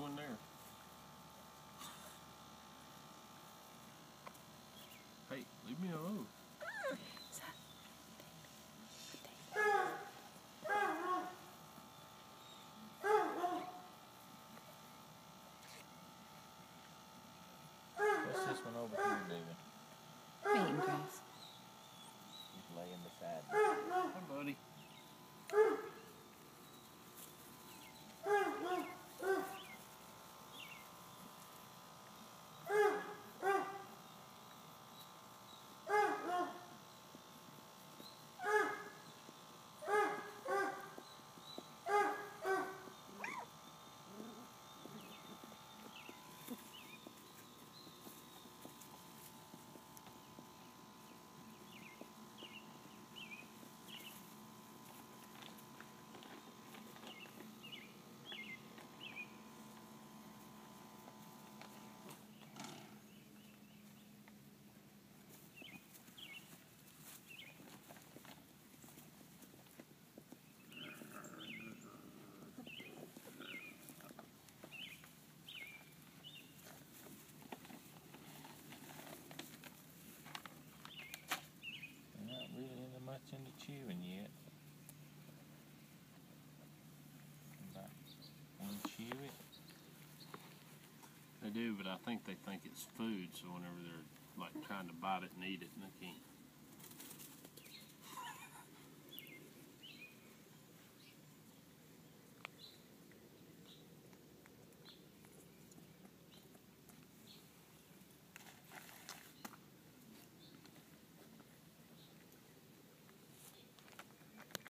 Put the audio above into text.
one there. Hey, leave me alone. What's this one over here doing? Eating grass. He's laying beside me. Hi, buddy. Not really into much into chewing yet. About unchew it. They do, but I think they think it's food, so whenever they're like trying to bite it and eat it, and they can't.